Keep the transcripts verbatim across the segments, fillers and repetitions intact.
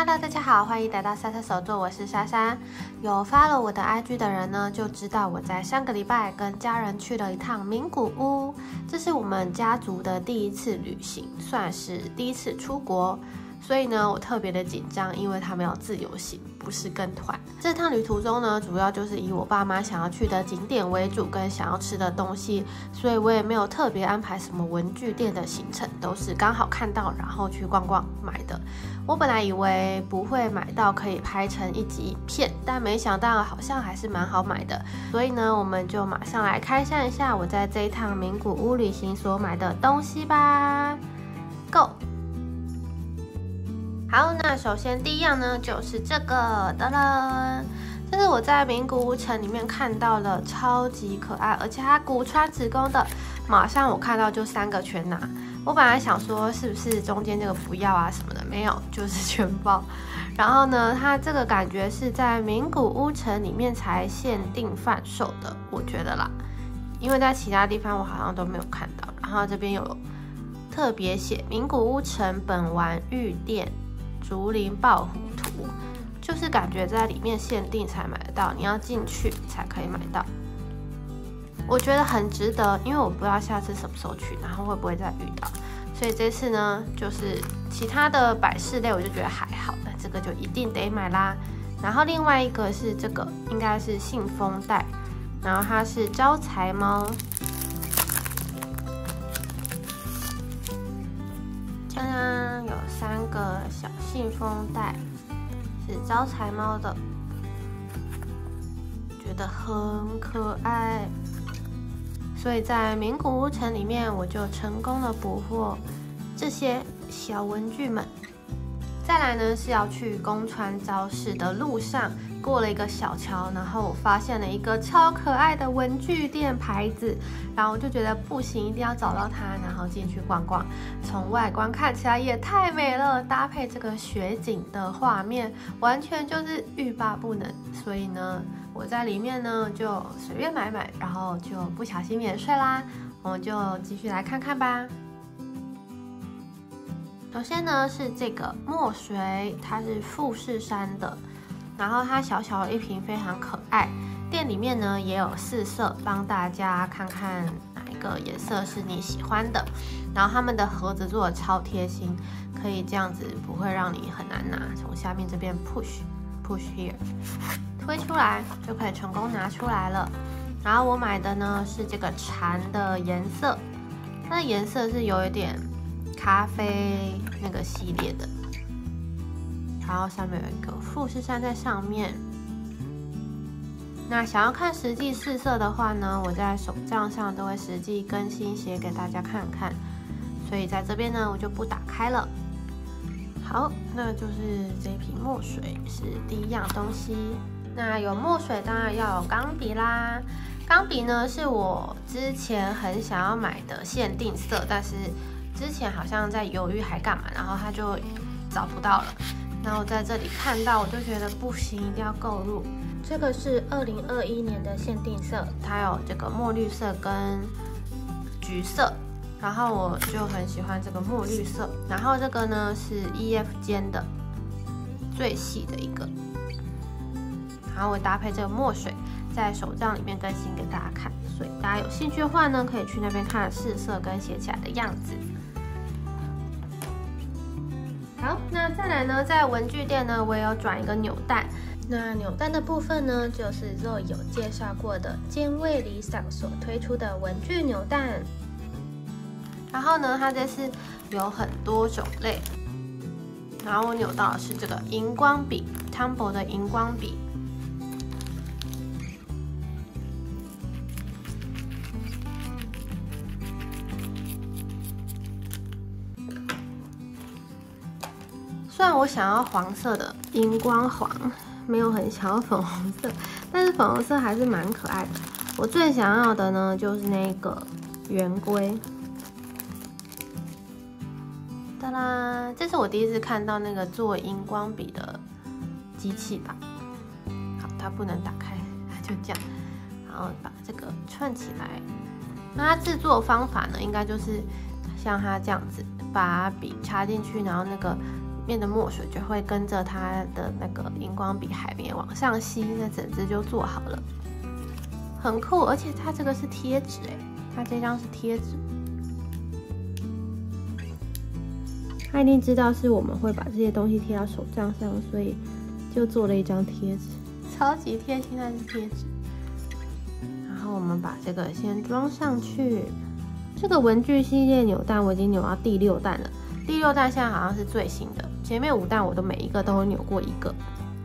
Hello， 大家好，欢迎来到莎莎手作，我是莎莎。有 follow 我的 I G 的人呢，就知道我在上个礼拜跟家人去了一趟名古屋，这是我们家族的第一次旅行，算是第一次出国。所以呢，我特别的紧张，因为他们要自由行，不是跟团。这趟旅途中呢，主要就是以我爸妈想要去的景点为主，跟想要吃的东西，所以我也没有特别安排什么文具店的行程，都是刚好看到，然后去逛逛买的。我本来以为不会买到可以拍成一集影片，但没想到好像还是蛮好买的。所以呢，我们就马上来开箱一下我在这一趟名古屋旅行所买的东西吧。Go！好，那首先第一样呢，就是这个的了。这是我在名古屋城里面看到了，超级可爱，而且它古川子宫的，马上我看到就三个全拿。我本来想说是不是中间这个不要啊什么的，没有，就是全包。然后呢，它这个感觉是在名古屋城里面才限定贩售的，我觉得啦，因为在其他地方我好像都没有看到。然后这边有特别写名古屋城本丸御殿竹林抱虎图，就是感觉在里面限定才买得到，你要进去才可以买到。我觉得很值得，因为我不知道下次什么时候去，然后会不会再遇到，所以这次呢，就是其他的摆饰类我就觉得还好，但这个就一定得买啦。然后另外一个是这个，应该是信封袋，然后它是招财猫。当然有三个小信封袋，是招财猫的，觉得很可爱。所以在名古屋城里面，我就成功的捕获这些小文具们。再来呢，是要去宫川招式的路上，过了一个小桥，然后我发现了一个超可爱的文具店牌子，然后我就觉得不行，一定要找到它，然后进去逛逛。从外观看起来也太美了，搭配这个雪景的画面，完全就是欲罢不能。所以呢，我在里面呢就随便买买，然后就不小心免税啦。我们就继续来看看吧。首先呢是这个墨水，它是富士山的，然后它小小的一瓶，非常可爱。店里面呢也有四色，帮大家看看哪一个颜色是你喜欢的。然后他们的盒子做的超贴心，可以这样子不会让你很难拿，从下面这边 push push here 推出来就可以成功拿出来了。然后我买的呢是这个蝉的颜色，它的颜色是有一点咖啡那个系列的，然后上面有一个富士山在上面。那想要看实际试色的话呢，我在手账上都会实际更新写给大家看看，所以在这边呢我就不打开了。好，那就是这瓶墨水是第一样东西。那有墨水当然要有钢笔啦。钢笔呢是我之前很想要买的限定色，但是之前好像在犹豫还干嘛，然后它就找不到了。然后在这里看到，我就觉得不行，一定要购入。这个是二零二一年的限定色，它有这个墨绿色跟橘色，然后我就很喜欢这个墨绿色。然后这个呢是 E F 尖的，最细的一个。然后我搭配这个墨水，在手账里面更新给大家看，所以大家有兴趣的话呢，可以去那边看试色跟写起来的样子。好，那再来呢，在文具店呢，我也有转一个扭蛋。那扭蛋的部分呢，就是 Zoe 有介绍过的兼味理想所推出的文具扭蛋。然后呢，它这次有很多种类。然后我扭到的是这个荧光笔 ，Tombow 的荧光笔。虽然我想要黄色的荧光黄，没有很想要粉红色，但是粉红色还是蛮可爱的。我最想要的呢，就是那个圆规。哒啦，这是我第一次看到那个做荧光笔的机器吧。好，它不能打开，就这样，然后把这个串起来。那它制作方法呢，应该就是像它这样子，把笔插进去，然后那个面的墨水就会跟着它的那个荧光笔海绵往上吸，那整支就做好了，很酷。而且它这个是贴纸哎，它这张是贴纸，他一定知道是我们会把这些东西贴到手账上，所以就做了一张贴纸，超级贴心，它是贴纸。然后我们把这个先装上去。这个文具系列扭蛋我已经扭到第六弹了，第六弹现在好像是最新的，前面五弹我都每一个都有扭过一个。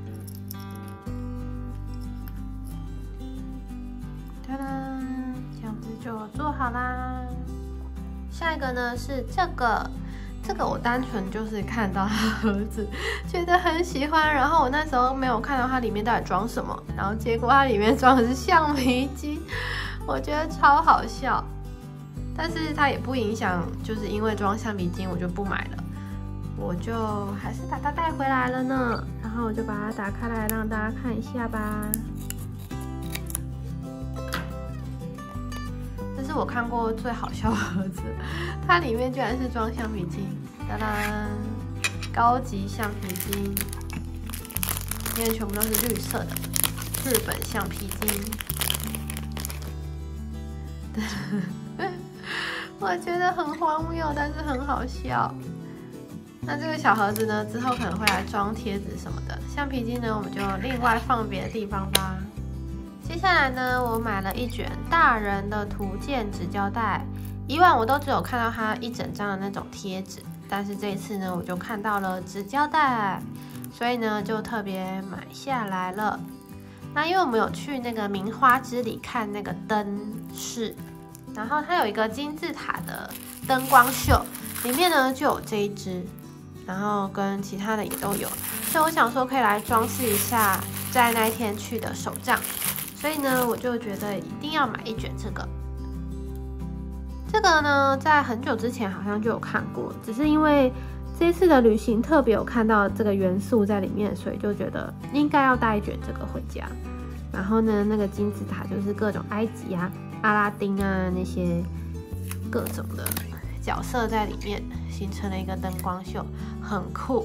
哒啦，这样子就做好啦。下一个呢是这个。这个我单纯就是看到它盒子，觉得很喜欢，然后我那时候没有看到它里面到底装什么，然后结果它里面装的是橡皮筋，我觉得超好笑。但是它也不影响，就是因为装橡皮筋我就不买了，我就还是把它带回来了呢。然后我就把它打开来让大家看一下吧。这是我看过最好笑的盒子，它里面居然是装橡皮筋，哒啦，高级橡皮筋，里面全部都是绿色的日本橡皮筋。我觉得很荒谬，但是很好笑。那这个小盒子呢，之后可能会来装贴纸什么的。橡皮筋呢，我们就另外放别的地方吧。接下来呢，我买了一卷大人的图鉴纸胶带。以往我都只有看到它一整张的那种贴纸，但是这一次呢，我就看到了纸胶带，所以呢，就特别买下来了。那因为我们有去那个名花之里看那个灯饰，然后它有一个金字塔的灯光秀，里面呢就有这一支，然后跟其他的也都有，所以我想说可以来装饰一下在那一天去的手账。所以呢，我就觉得一定要买一卷这个。这个呢，在很久之前好像就有看过，只是因为这次的旅行特别有看到这个元素在里面，所以就觉得应该要带一卷这个回家。然后呢，那个金字塔就是各种埃及啊、阿拉丁啊那些各种的角色在里面，形成了一个灯光秀，很酷。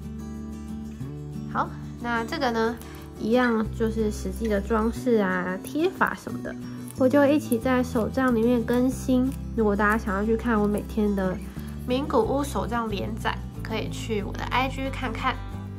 好，那这个呢？一样就是实际的装饰啊、贴法什么的，我就一起在手账里面更新。如果大家想要去看我每天的名古屋手账连载，可以去我的 I G 看看。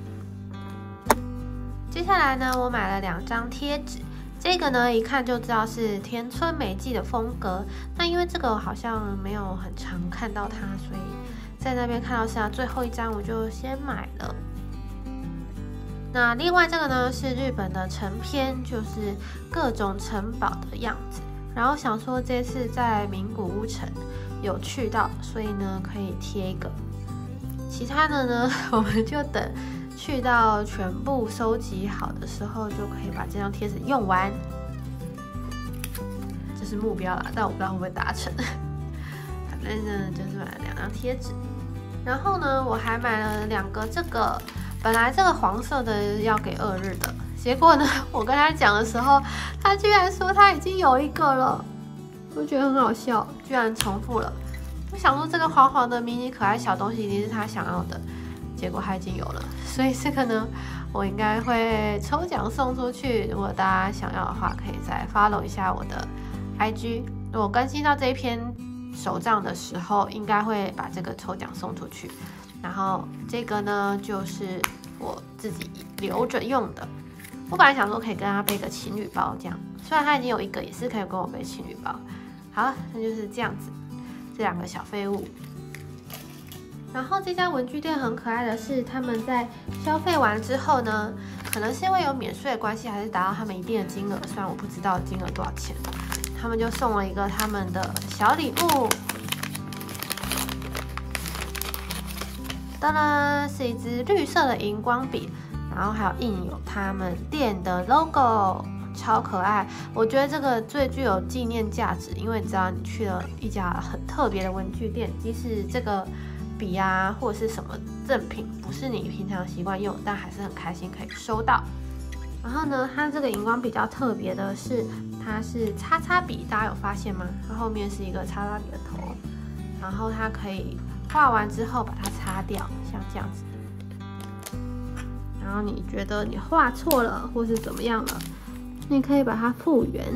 接下来呢，我买了两张贴纸，这个呢一看就知道是田村美纪的风格。那因为这个好像没有很常看到它，所以在那边看到是它最后一张，我就先买了。那另外这个呢是日本的城篇，就是各种城堡的样子。然后想说这次在名古屋城有去到，所以呢可以贴一个。其他的呢，我们就等去到全部收集好的时候，就可以把这张贴纸用完。这是目标啦，但我不知道会不会达成。反正呢就是买了两张贴纸，然后呢我还买了两个这个。本来这个黄色的要给二日的，结果呢，我跟他讲的时候，他居然说他已经有一个了，我觉得很好笑，居然重复了。我想说这个黄黄的迷你可爱小东西一定是他想要的，结果他已经有了，所以这个呢，我应该会抽奖送出去。如果大家想要的话，可以再 follow 一下我的 I G。如果更新到这一篇手账的时候，应该会把这个抽奖送出去。然后这个呢，就是我自己留着用的。我本来想说可以跟他背个情侣包这样，虽然他已经有一个，也是可以跟我背情侣包。好，那就是这样子，这两个小废物。然后这家文具店很可爱的是，他们在消费完之后呢，可能是因为有免税的关系，还是达到他们一定的金额，虽然我不知道金额多少钱，他们就送了一个他们的小礼物。当然是一支绿色的荧光笔，然后还有印有他们店的 logo， 超可爱。我觉得这个最具有纪念价值，因为你知道你去了一家很特别的文具店，即使这个笔啊或者是什么赠品不是你平常习惯用，但还是很开心可以收到。然后呢，它这个荧光笔比较特别的是，它是叉叉笔，大家有发现吗？它后面是一个叉叉笔的头，然后它可以画完之后把它擦掉，像这样子， 然后你觉得你画错了或是怎么样了，你可以把它复原，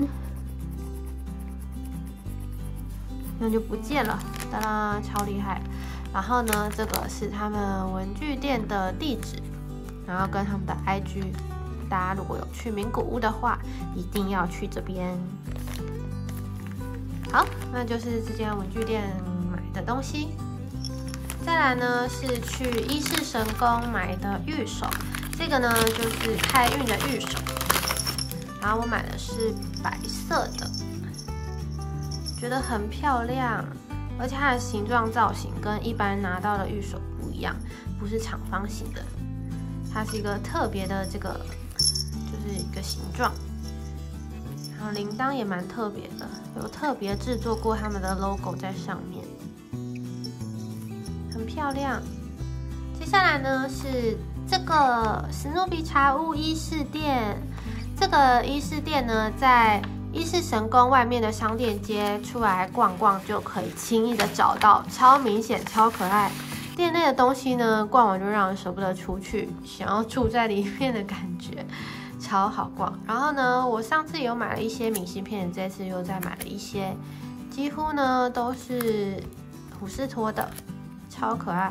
那就不见了。哒啦，超厉害！然后呢，这个是他们文具店的地址，然后跟他们的 I G。大家如果有去名古屋的话，一定要去这边。好，那就是这间文具店买的东西。再来呢是去伊势神宫买的御守，这个呢就是开运的御守，然后我买的是白色的，觉得很漂亮，而且它的形状造型跟一般拿到的御守不一样，不是长方形的，它是一个特别的这个。就是一个形状，然后铃铛也蛮特别的，有特别制作过他们的 logo 在上面，很漂亮。接下来呢是这个史努比茶屋伊势店，这个伊势店呢在伊势神宫外面的商店街出来逛逛就可以轻易的找到，超明显超可爱。店内的东西呢逛完就让人舍不得出去，想要住在里面的感觉。超好逛，然后呢，我上次有买了一些明信片，这次又再买了一些，几乎呢都是虎视托的，超可爱。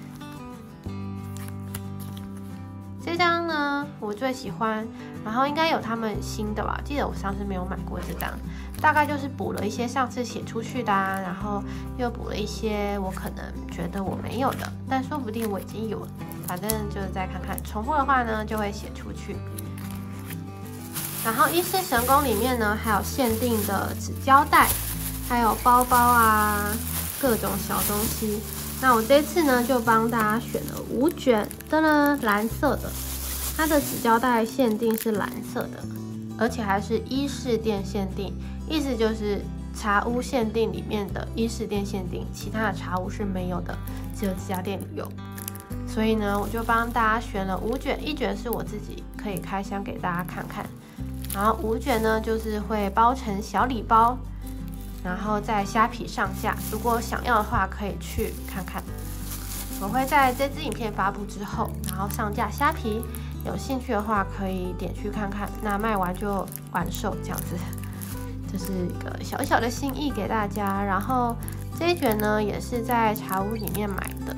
这张呢我最喜欢，然后应该有他们新的吧，记得我上次没有买过这张，大概就是补了一些上次写出去的啊，然后又补了一些我可能觉得我没有的，但说不定我已经有了，反正就是再看看，重复的话呢就会写出去。然后伊势神宫里面呢，还有限定的纸胶带，还有包包啊，各种小东西。那我这次呢，就帮大家选了五卷的呢，蓝色的，它的纸胶带限定是蓝色的，而且还是伊势店限定，意思就是茶屋限定里面的伊势店限定，其他的茶屋是没有的，只有这家店里有。所以呢，我就帮大家选了五卷，一卷是我自己可以开箱给大家看看。然后五卷呢，就是会包成小礼包，然后在虾皮上架。如果想要的话，可以去看看。我会在这支影片发布之后，然后上架虾皮。有兴趣的话，可以点去看看。那卖完就完售，这样子，这是一个小小的心意给大家。然后这一卷呢，也是在茶屋里面买的，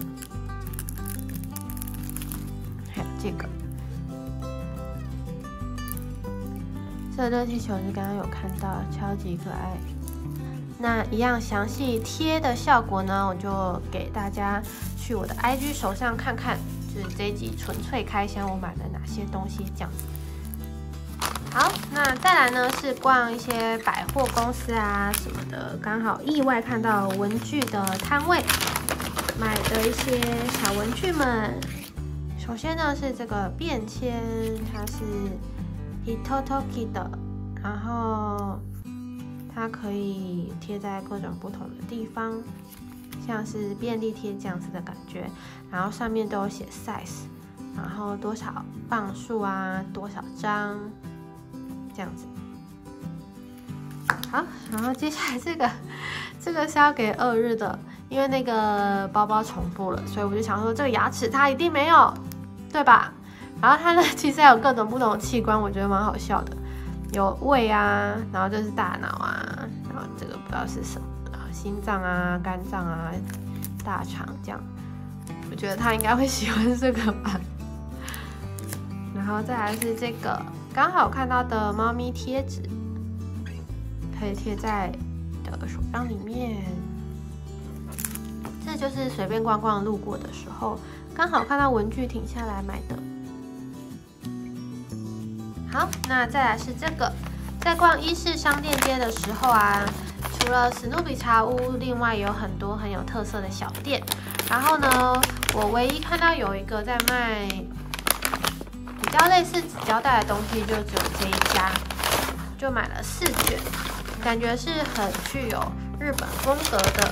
还有这个。这个热气球是刚刚有看到，超级可爱。那一样详细贴的效果呢，我就给大家去我的 I G 手上看看，就是这一集纯粹开箱我买了哪些东西这样子。好，那再来呢是逛一些百货公司啊什么的，刚好意外看到文具的摊位，买的一些小文具们。首先呢是这个便签，它是Hitotoki 的，然后它可以贴在各种不同的地方，像是便利贴这样子的感觉，然后上面都有写 size， 然后多少磅数啊，多少张这样子。好，然后接下来这个这个是要给二日的，因为那个包包重复了，所以我就想说这个牙齿它一定没有，对吧？然后它呢，其实还有各种不同的器官，我觉得蛮好笑的，有胃啊，然后这是大脑啊，然后这个不知道是什么，然后心脏啊、肝脏啊、大肠这样，我觉得他应该会喜欢这个吧。然后再来是这个刚好看到的猫咪贴纸，可以贴在你的手掌里面。这就是随便逛逛路过的时候，刚好看到文具停下来买的。好，那再来是这个，在逛伊势商店街的时候啊，除了史努比茶屋，另外也有很多很有特色的小店。然后呢，我唯一看到有一个在卖比较类似纸胶带的东西，就只有这一家，就买了四卷，感觉是很具有日本风格的。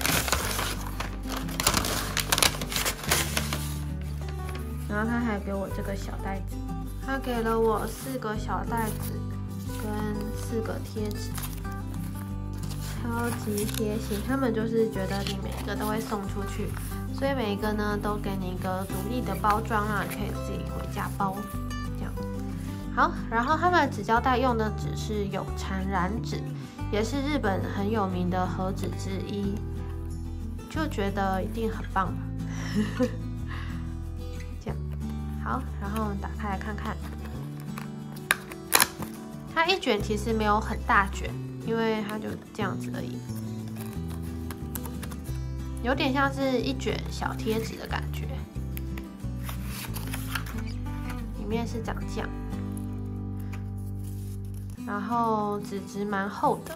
然后他还给我这个小袋子。他给了我四个小袋子跟四个贴纸， 超级贴心，他们就是觉得你每一个都会送出去，所以每一个呢都给你一个独立的包装啊，你可以自己回家包，这样。好，然后他们的纸胶带用的纸是有缠染纸，也是日本很有名的和纸之一，就觉得一定很棒吧。这样，好，然后打开来看看，它一卷其实没有很大卷，因为它就这样子而已，有点像是一卷小贴纸的感觉。里面是长这样，然后纸质蛮厚的，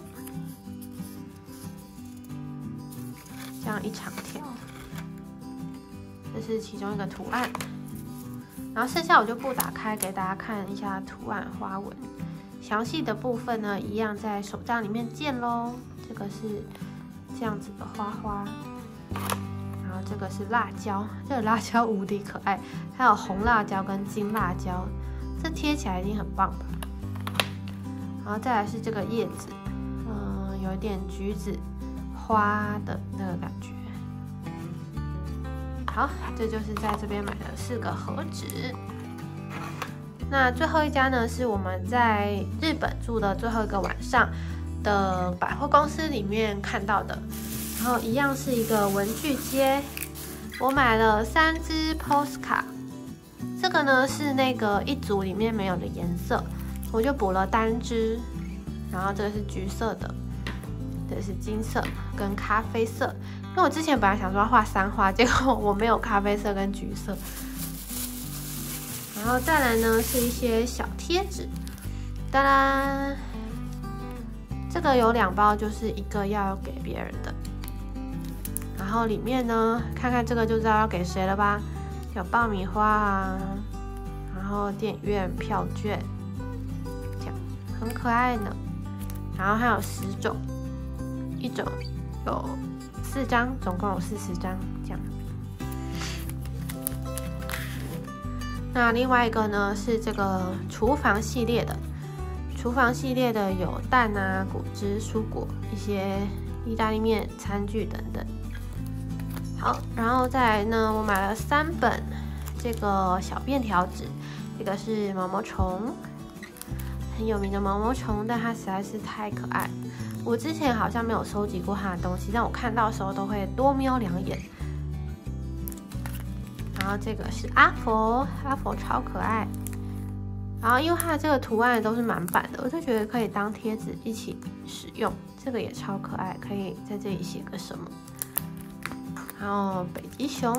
这样一长条。这是其中一个图案，然后剩下我就不打开，给大家看一下图案花纹。详细的部分呢，一样在手账里面见咯。这个是这样子的花花，然后这个是辣椒，这个辣椒无敌可爱，还有红辣椒跟金辣椒，这贴起来一定很棒吧。然后再来是这个叶子，嗯，有一点橘子花的那个感觉。好，这就是在这边买的四个盒子。那最后一家呢，是我们在日本住的最后一个晚上的百货公司里面看到的，然后一样是一个文具街，我买了三支 Posca， 这个呢是那个一组里面没有的颜色，我就补了单支，然后这个是橘色的，这个是金色跟咖啡色，因为我之前本来想说要画三花，结果我没有咖啡色跟橘色。然后再来呢是一些小贴纸，当然这个有两包，就是一个要给别人的。然后里面呢，看看这个就知道要给谁了吧？有爆米花啊，然后电影院票券，这样很可爱呢。然后还有十种，一种有四张，总共有四十张这样。那另外一个呢是这个厨房系列的，厨房系列的有蛋啊、果汁、蔬果、一些意大利面、餐具等等。好，然后再来呢，我买了三本这个小便条纸，一个是毛毛虫，很有名的毛毛虫，但它实在是太可爱。我之前好像没有收集过它的东西，但我看到的时候都会多瞄两眼。然后这个是阿佛，阿佛超可爱。然后因为它的这个图案都是满版的，我就觉得可以当贴纸一起使用。这个也超可爱，可以在这里写个什么。然后北极熊，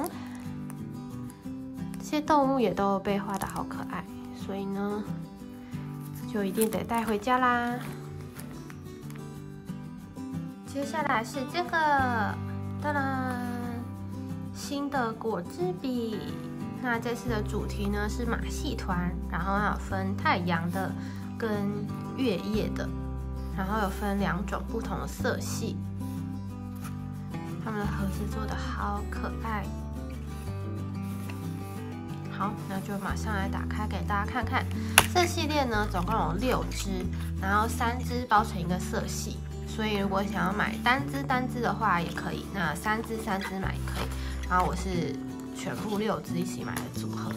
这些动物也都被画得好可爱，所以呢，就一定得带回家啦。接下来是这个，当然。新的果汁笔，那这次的主题呢是马戏团，然后还有分太阳的跟月夜的，然后有分两种不同的色系。他们的盒子做的好可爱。好，那就马上来打开给大家看看。这系列呢总共有六支，然后三支包成一个色系，所以如果想要买单支单支的话也可以，那三支三支买也可以。然后我是全部六支一起买的组合。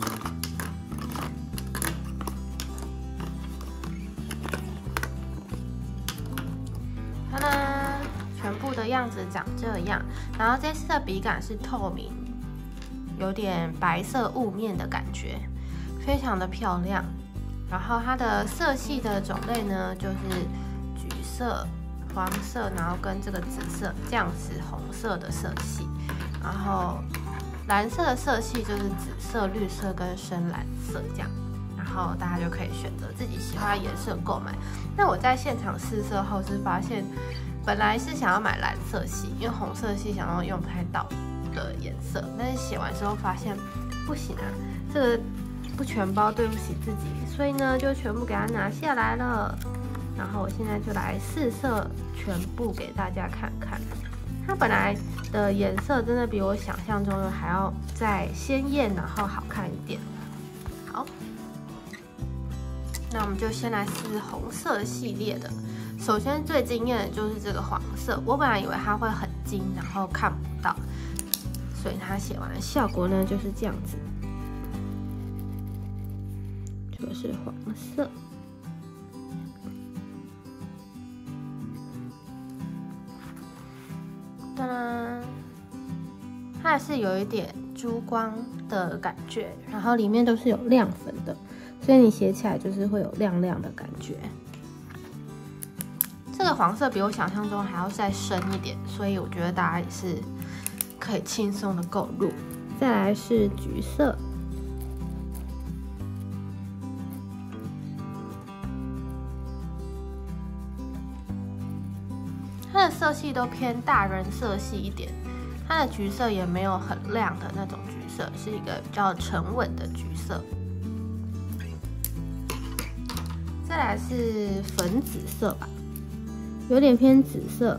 它呢，全部的样子长这样。然后这次的笔杆是透明，有点白色雾面的感觉，非常的漂亮。然后它的色系的种类呢，就是橘色、黄色，然后跟这个紫色、酱紫红色的色系。然后蓝色的色系就是紫色、绿色跟深蓝色这样，然后大家就可以选择自己喜欢的颜色购买。那我在现场试色后是发现，本来是想要买蓝色系，因为红色系想要用不太到的颜色，但是写完之后发现不行啊，这个不全包对不起自己，所以呢就全部给它拿下来了。然后我现在就来试色全部给大家看看。它本来的颜色真的比我想象中的还要再鲜艳，然后好看一点。好，那我们就先来试红色系列的。 首先最惊艳的就是这个黄色，我本来以为它会很金，然后看不到，所以它写完的效果呢就是这样子。这个是黄色，当然，它还是有一点珠光的感觉，然后里面都是有亮粉的，所以你写起来就是会有亮亮的感觉。这个黄色比我想象中还要再深一点，所以我觉得大家也是可以轻松的购入。再来是橘色，它的色系都偏大人色系一点，它的橘色也没有很亮的那种橘色，是一个比较沉稳的橘色。再来是粉紫色吧。有点偏紫色，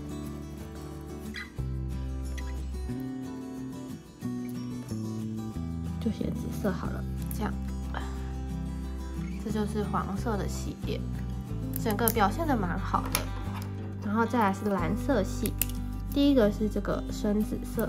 就写紫色好了。这样，这就是黄色的系列，整个表现的蛮好的。然后再来是蓝色系，第一个是这个深紫色。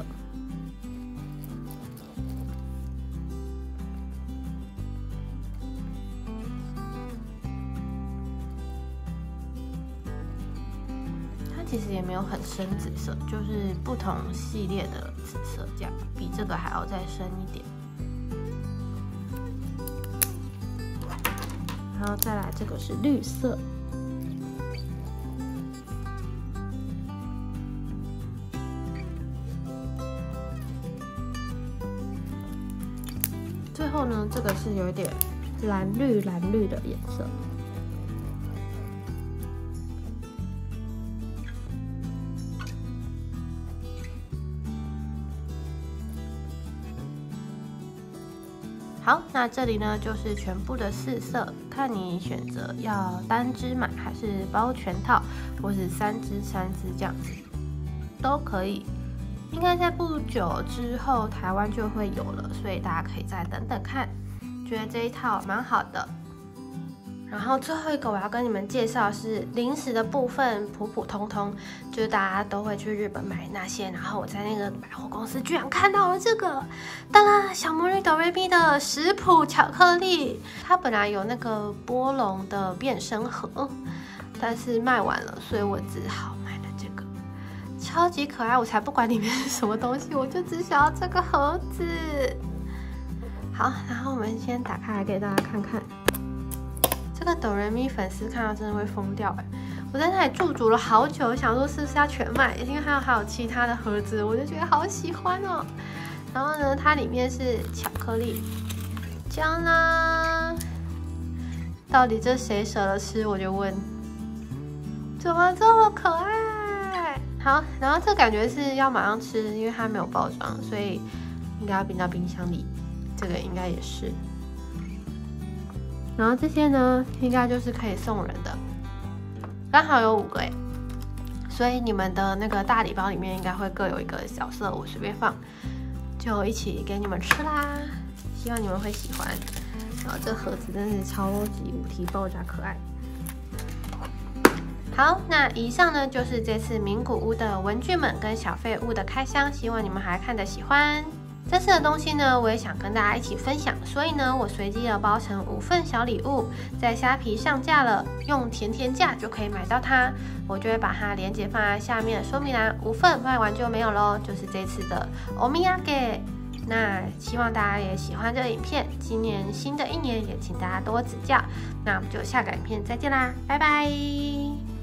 其实也没有很深紫色，就是不同系列的紫色，这样比这个还要再深一点。然后再来这个是绿色，最后呢，这个是有点蓝绿蓝绿的颜色。好，那这里呢就是全部的四色，看你选择要单支买还是包全套，或是三支三支这样子都可以。应该在不久之后台湾就会有了，所以大家可以再等等看。觉得这一套蛮好的。然后最后一个我要跟你们介绍是零食的部分，普普通通，就是大家都会去日本买那些。然后我在那个百货公司居然看到了这个，当然小魔女哆瑞咪的食谱巧克力，它本来有那个波龙的变身盒，但是卖完了，所以我只好买了这个，超级可爱。我才不管里面是什么东西，我就只想要这个盒子。好，然后我们先打开来给大家看看。这个哆瑞咪粉丝看到真的会疯掉哎！我在那里驻足了好久，想说是不是要全买，因为还有还有其他的盒子，我就觉得好喜欢哦。然后呢，它里面是巧克力酱啦，到底这谁舍得吃？我就问，怎么这么可爱？好，然后这感觉是要马上吃，因为它没有包装，所以应该要冰到冰箱里。这个应该也是。然后这些呢，应该就是可以送人的，刚好有五个哎，所以你们的那个大礼包里面应该会各有一个角色，我随便放，就一起给你们吃啦。希望你们会喜欢。然后这盒子真是超级无敌爆炸可爱。好，那以上呢就是这次名古屋的文具们跟小废物的开箱，希望你们还看得喜欢。这次的东西呢，我也想跟大家一起分享，所以呢，我随机的包成五份小礼物，在虾皮上架了，用甜甜价就可以买到它。我就会把它链接放在下面的说明栏，五份卖完就没有咯，就是这次的おみやげ。那希望大家也喜欢这个影片，今年新的一年也请大家多指教。那我们就下个影片再见啦，拜拜。